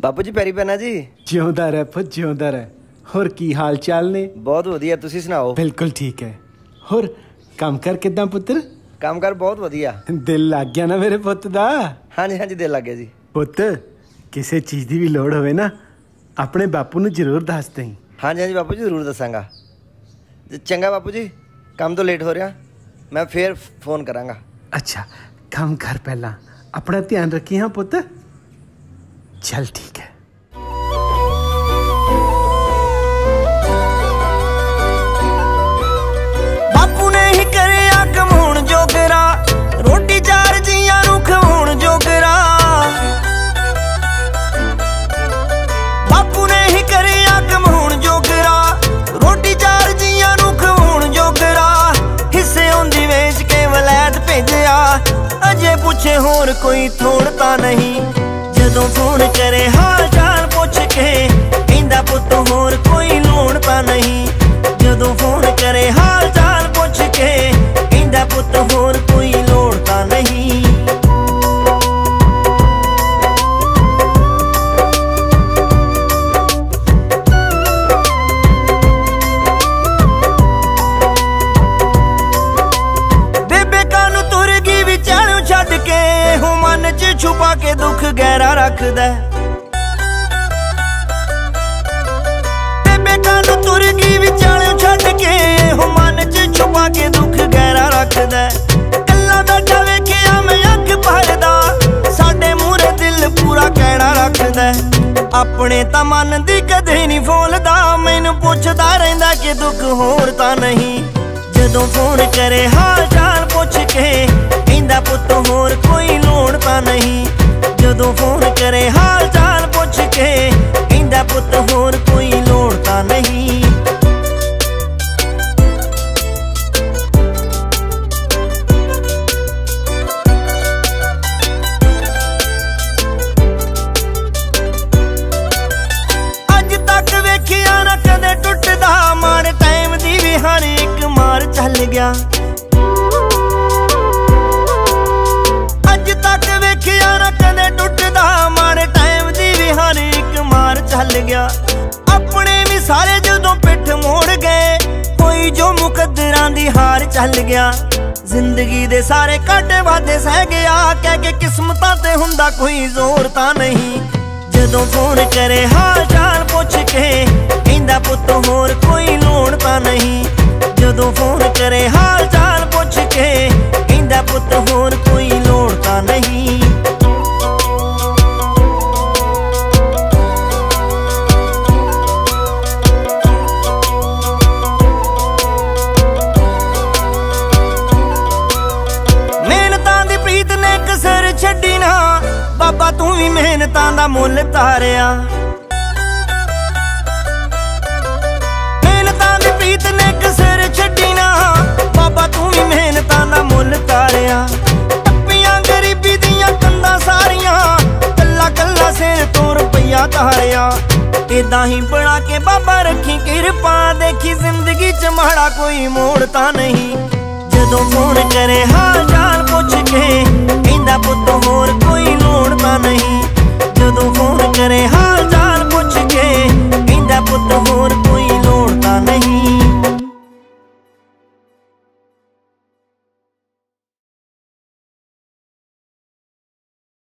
बापू जी पैरी पैना जी। जिउंदा रह पुत जिउंदा रह। होर की हाल चाल ने? बहुत वधिया, तुसी सुनाओ। बिल्कुल ठीक है। होर काम कर किदां पुत्र? काम कर बहुत वधिया। दिल लग गया ना मेरे पुत दा? हाँ जी दिल लग गया जी। पुत किसी चीज़ की भी लोड़ होवे ना अपने बापू नूं जरूर दस दई। हाँ जी बापू जी जरूर दसांगा। चंगा बापू जी, काम तो लेट हो रहा, मैं फिर फोन करांगा। अच्छा काम कर पहला, अपना ध्यान रखी। हाँ पुत चल ठीक है। बापू ने ही करे कमाउण जोगरा, रोटी चार जियां नूं खवाउण जोगरा। बापू ने ही करे कमाउण जोगरा, रोटी चार जियां नूं खवाउण जोगरा। हिस्से औंदी वेच के वलैत भेजिया, अजे पूछे होर कोई थोड़ तां नहीं। जदों फोन करे हाल चाल पुछ के, कहंदा पुत होर कोई लोड़ तां नहीं। जदों फोन करे हाल चाल पुछ के, कहंदा पुत होर कोई लोड़ तां नहीं। बेबे कानू तुर गई विचारों छड्ड के, हो मन च छुपा के दुख गहरा रखदा। बेबे कानू तुर गई विचारों छड्ड के, हो मन च छुपा के दुख गहरा रखदा। कल्ला बैठा वेखिया मैं अख भरदा, साडे मूहरे दिल पूरा कहना रखदा। अपने तां मन दी कदे नहीं फोलदा, मैनू पुछदा रहिंदा कि दुख होर तां नहीं। जदों फोन करे हाल चाल पुछ के, कहंदा पुत होर कोई लोड़ तां नहीं। जदों फोन करे हाल चाल पुछ के, कहंदा पुत होर कोई लोड़ तां नहीं। अज तक वेखिया ना कदे टुटदा, माड़े टाइम दी भी हर एक मार चल गया। अज तक वेखिया ना कदे टुटदा, माड़े टाइम दी भी हर एक मार चल गया। अपने भी सारे जदों पिठ मोड़ गए, कोई जो मुकद्दरां दी हार चल गया। जिंदगी दे सारे काटे वादे सह गया, कह के किस्मतां ते हुंदा कोई जोर तां नहीं। जदों फोन करे हाल चाल पुछ के, कहंदा पुत होर कोई लोड़ तां नहीं। जदों फोन करे हाल चाल पुछ के, कहंदा पुत होर कोई लोड़ तां नहीं। मेहनतां दी प्रीत ने कसर छड्डी ना, बाबा तू भी मेहनतां दा मुੱਲ तारिया। मेहनतां दी प्रीत ने कसर छड्डी ना, बाबा तू भी मेहनतां दा मुੱਲ तारिया। टप्पियां गरीबी दियां कंधां सारियां, कल्ला कल्ला सिर तो रुपया तारिया। इदां ही बना के बाबा रखी किरपा, देखी जिंदगी च माड़ा कोई मोड़ तां नहीं। जदों फोन करे हाल चाल पुछ के, कहंदा पुत होर कोई लोड़ तां नहीं।